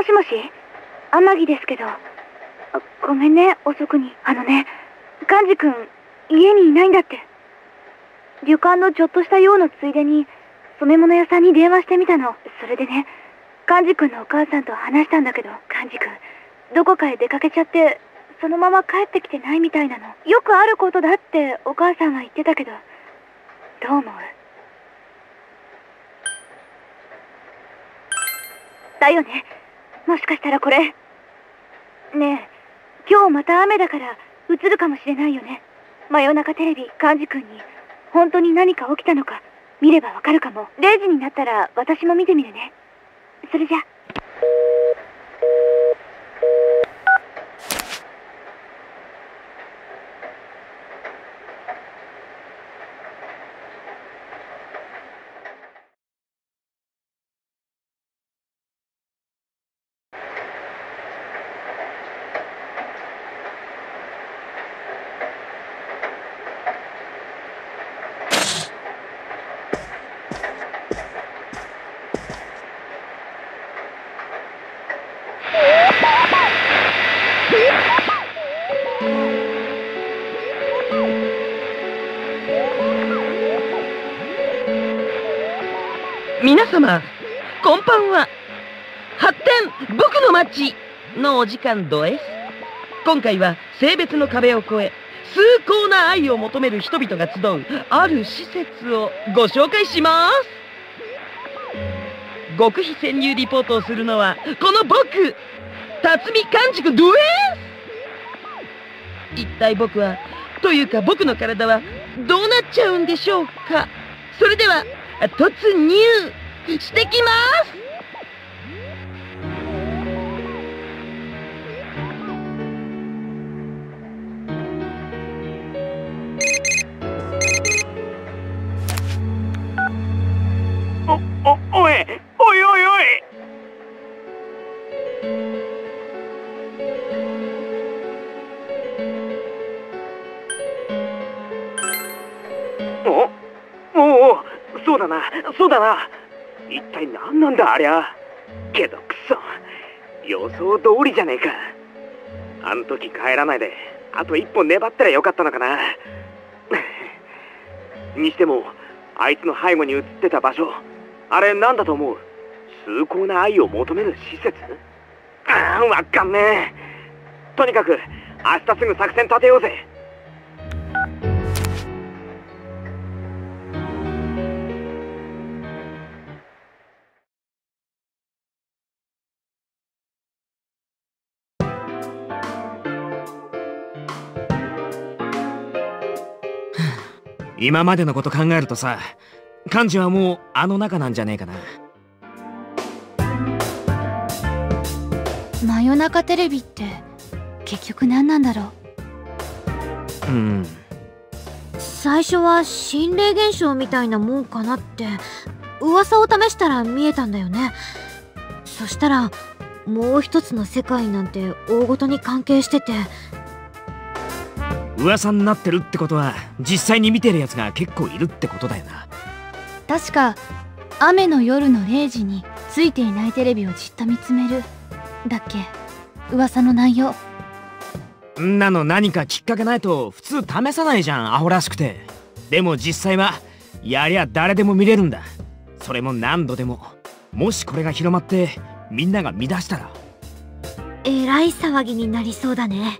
もしもし、天城ですけど。ごめんね、遅くに。寛治君、家にいないんだって。旅館のちょっとした用のついでに、染め物屋さんに電話してみたの。それでね、寛治君のお母さんと話したんだけど、寛治君、どこかへ出かけちゃって、そのまま帰ってきてないみたいなの。よくあることだってお母さんは言ってたけど、どう思う？だよね。もしかしたらこれ。ねえ、今日また雨だから映るかもしれないよね。真夜中テレビ、寛治君に本当に何か起きたのか見ればわかるかも。0時になったら私も見てみるね。それじゃ。 皆様、こんばんは。発展僕の街のお時間どえす。今回は性別の壁を越え、崇高な愛を求める人々が集うある施設をご紹介します。極秘潜入リポートをするのはこの僕、辰巳寛治君どえす。一体僕は、というか僕の体はどうなっちゃうんでしょうか。それでは突入してきます。 おいおいおいおい。おお、そうだなそうだな。一体何なんだありゃ。けどクソ、予想通りじゃねえか。あん時帰らないであと一本粘ったらよかったのかな。にしてもあいつの背後に映ってた場所、あれなんだと思う？崇高な愛を求める施設？わかんねえ。とにかく明日すぐ作戦立てようぜ。 今までのこと考えるとさ、寛治はもうあの中なんじゃねえかな。 真夜中テレビって結局何なんだろう。 最初は心霊現象みたいなもんかなって噂を試したら見えたんだよね。そしたらもう一つの世界なんて大ごとに関係してて。 噂になってるってことは実際に見てるやつが結構いるってことだよな。 確か雨の夜の0時についていないテレビをじっと見つめるだっけ、噂の内容。 んなの何かきっかけないと普通試さないじゃん、アホらしくて。でも実際はやりゃ誰でも見れるんだ。それも何度でも。もしこれが広まってみんなが見出したらえらい騒ぎになりそうだね。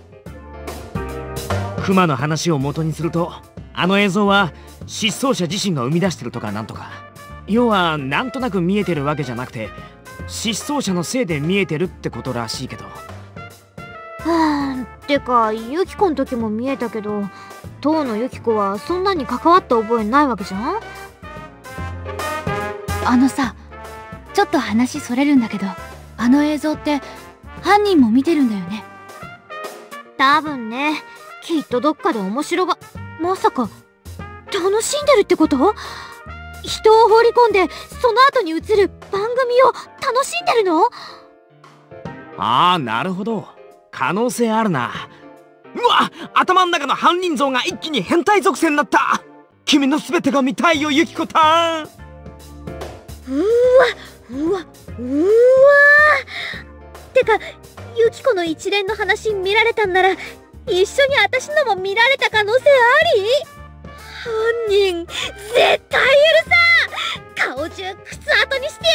クマの話を元にすると、あの映像は失踪者自身が生み出してるとかなんとか。要はなんとなく見えてるわけじゃなくて、失踪者のせいで見えてるってことらしいけど。 てかユキコの時も見えたけど、当のユキコはそんなに関わった覚えないわけじゃん。 さ、ちょっと話それるんだけど、あの映像って犯人も見てるんだよね。 多分ね。きっとどっかで面白が、まさか楽しんでるってこと？人を放り込んでその後に映る番組を楽しんでるの？ ああ、なるほど、可能性あるな。うわ、頭の中の犯人像が一気に変態属性になった。君の全てが見たいよユキコたん。 うわ、 うわてか、ユキコの一連の話見られたんなら、一緒に私のも見られた可能性あり？犯人絶対許さん！顔中靴跡にして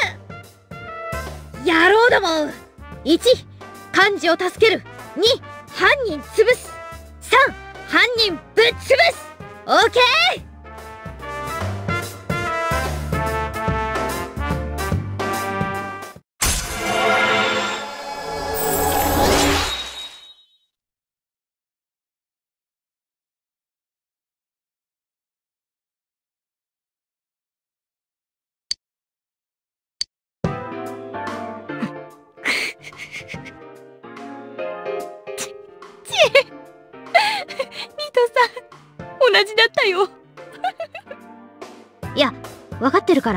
やる！野郎ども！ 1. 幹事を助ける。 2. 犯人潰す。 3. 犯人ぶっ潰す。オーケー！ 同じだったよ。 いや、分かってるから。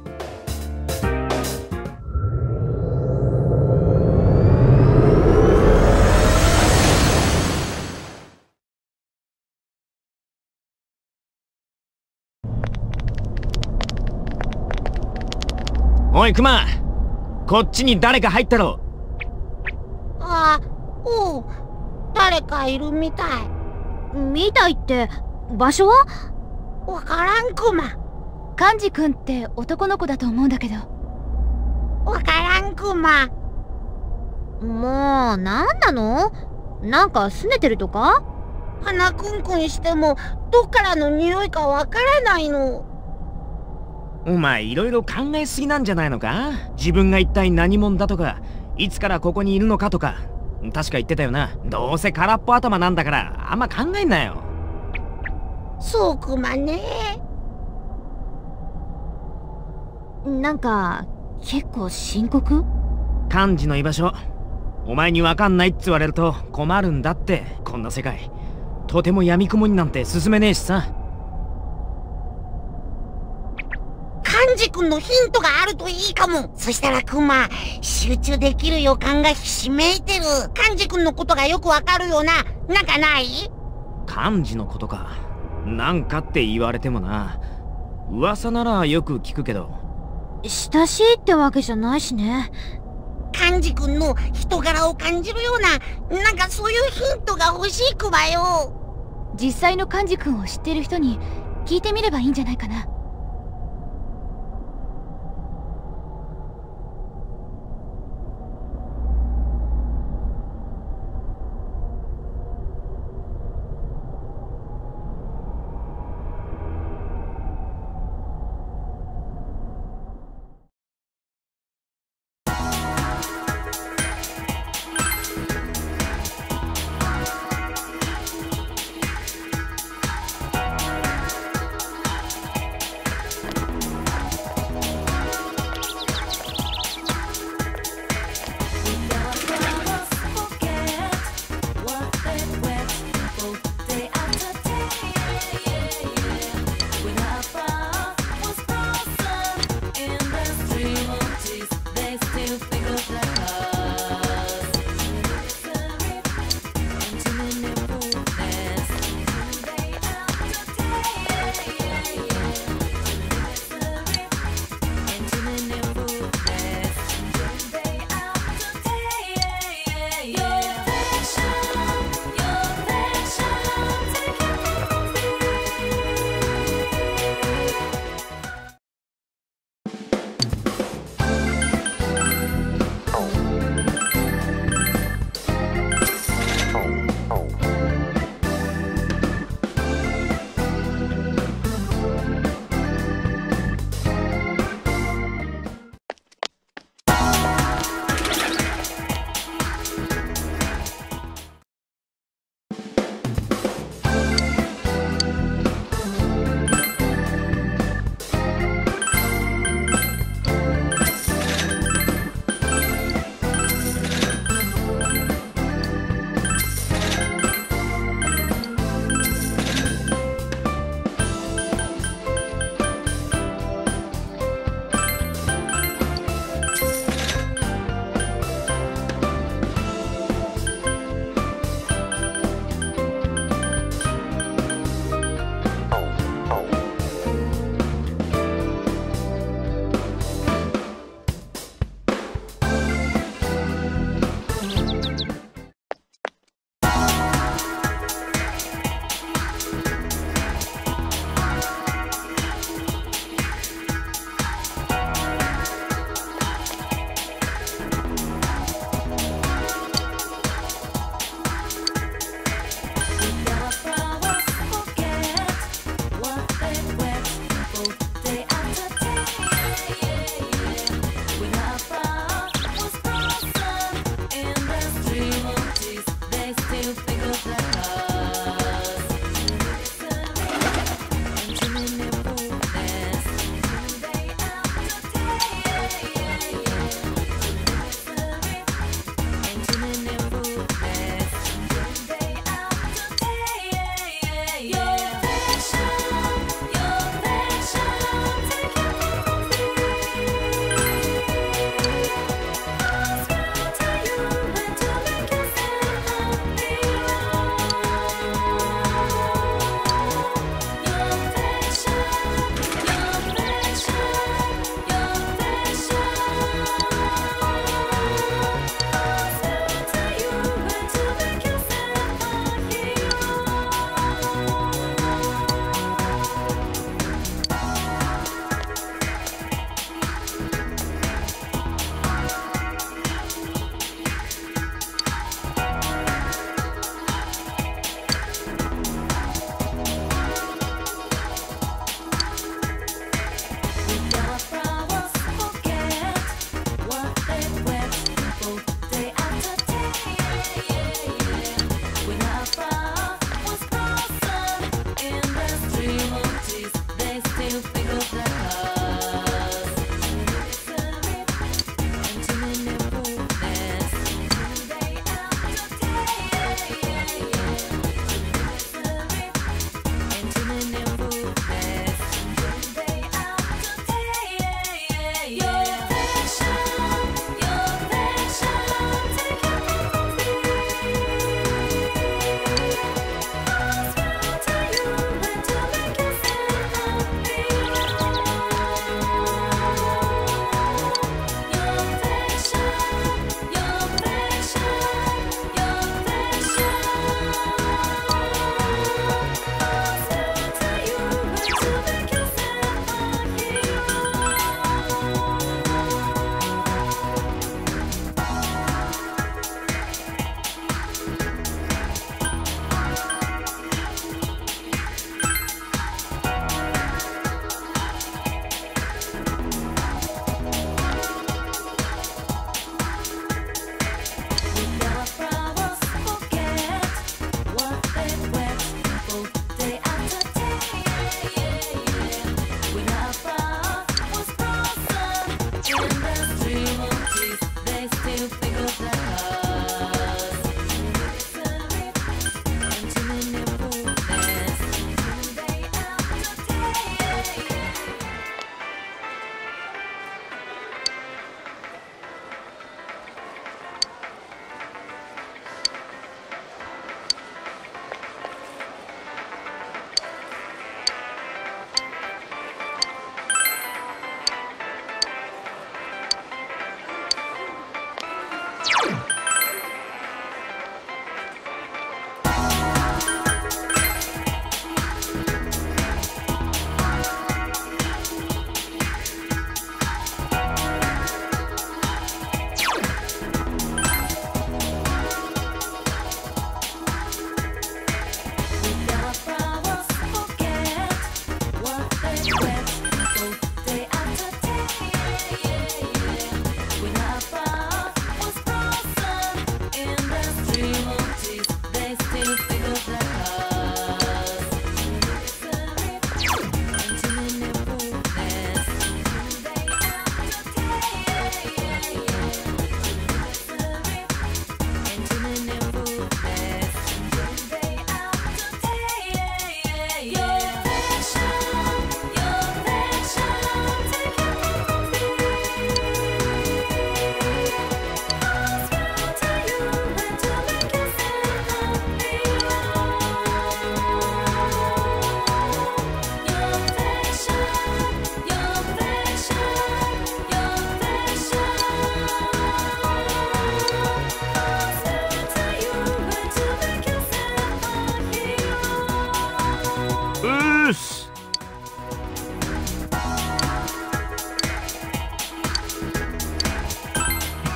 おいクマ、こっちに誰か入ったろ。 おう、誰かいるみたい。 みたいって場所は？ わからんクマ。 幹事くんって男の子だと思うんだけど。 わからんクマ。 もう、なんなの？なんか拗ねてるとか？ 鼻くんくんしてもどっからの匂いかわからないの。 お前いろいろ考えすぎなんじゃないのか？自分が一体何者だとか、いつからここにいるのかとか。確か言ってたよな。どうせ空っぽ頭なんだからあんま考えんなよ。 そうクマね。 なんか結構深刻？ 幹事の居場所お前に分かんないっつ言われると困るんだって。こんな世界とても闇雲になんて進めねえしさ。 幹事くんのヒントがあるといいかも。そしたらクマ、集中できる予感がひしめいてる。幹事くんのことがよくわかるような、なんかない？ 幹事のことか。なんかって言われてもな。噂ならよく聞くけど。 親しいってわけじゃないしね。 幹事くんの人柄を感じるような、なんかそういうヒントが欲しいクマよ。 実際の幹事くんを知ってる人に聞いてみればいいんじゃないかな。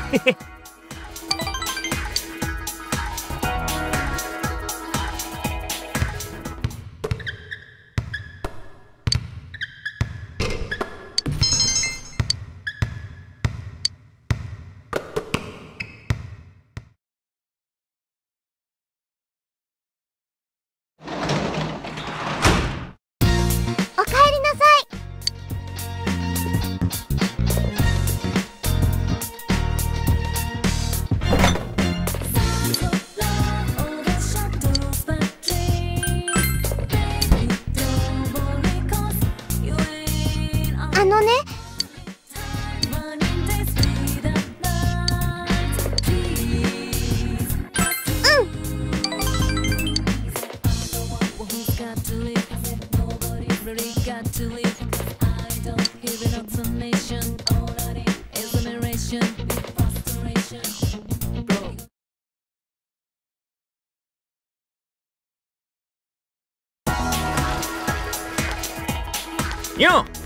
おかえりなさい。あのね、 よっ。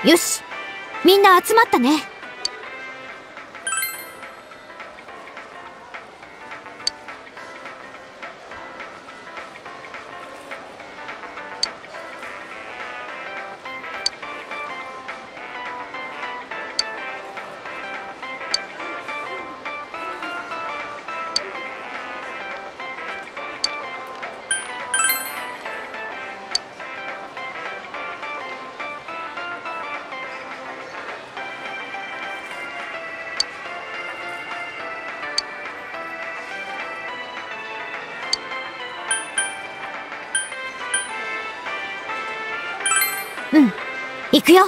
よし、みんな集まったね。うん、行くよ。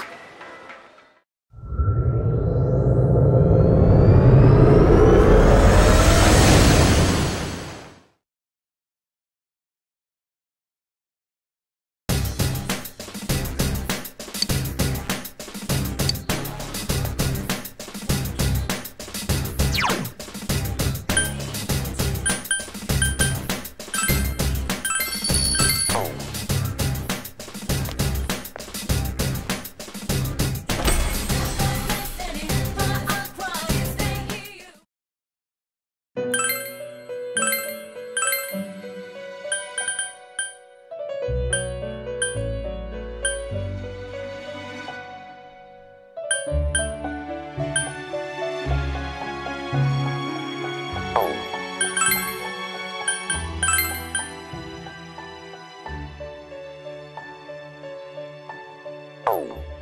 Oh.